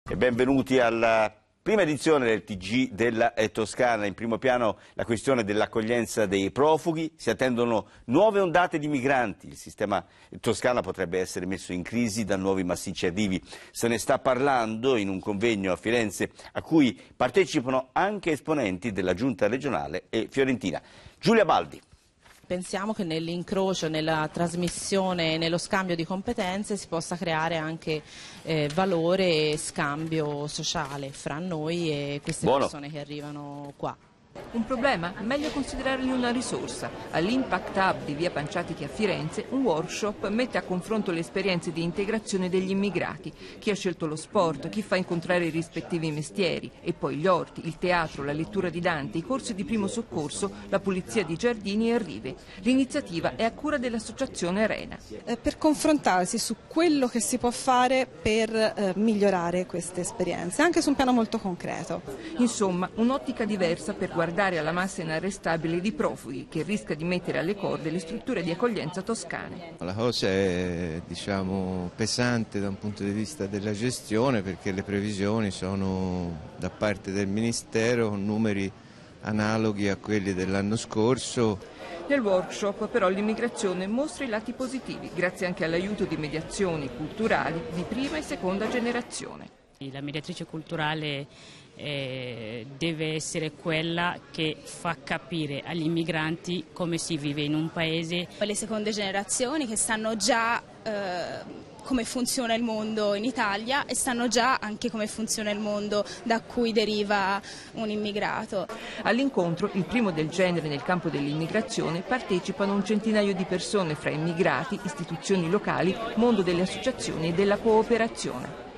E benvenuti alla prima edizione del TG della Toscana. In primo piano la questione dell'accoglienza dei profughi. Si attendono nuove ondate di migranti. Il sistema toscano potrebbe essere messo in crisi da nuovi massicci arrivi. Se ne sta parlando in un convegno a Firenze a cui partecipano anche esponenti della Giunta regionale e fiorentina. Giulia Baldi. Pensiamo che nell'incrocio, nella trasmissione, nello scambio di competenze si possa creare anche valore e scambio sociale fra noi e queste persone che arrivano qua. Un problema? Meglio considerarli una risorsa. All'Impact Hub di via Panciatichi a Firenze un workshop mette a confronto le esperienze di integrazione degli immigrati. Chi ha scelto lo sport, chi fa incontrare i rispettivi mestieri e poi gli orti, il teatro, la lettura di Dante, i corsi di primo soccorso, la pulizia di giardini e rive. L'iniziativa è a cura dell'associazione Arena. Per confrontarsi su quello che si può fare per migliorare queste esperienze, anche su un piano molto concreto. Insomma, un'ottica diversa per guardare alla massa inarrestabile di profughi che rischia di mettere alle corde le strutture di accoglienza toscane. La cosa è pesante da un punto di vista della gestione, perché le previsioni sono da parte del Ministero con numeri analoghi a quelli dell'anno scorso. Nel workshop però l'immigrazione mostra i lati positivi, grazie anche all'aiuto di mediazioni culturali di prima e seconda generazione. La mediatrice culturale deve essere quella che fa capire agli immigranti come si vive in un paese. Le seconde generazioni che sanno già come funziona il mondo in Italia e sanno già anche come funziona il mondo da cui deriva un immigrato. All'incontro, il primo del genere nel campo dell'immigrazione, partecipano un centinaio di persone fra immigrati, istituzioni locali, mondo delle associazioni e della cooperazione.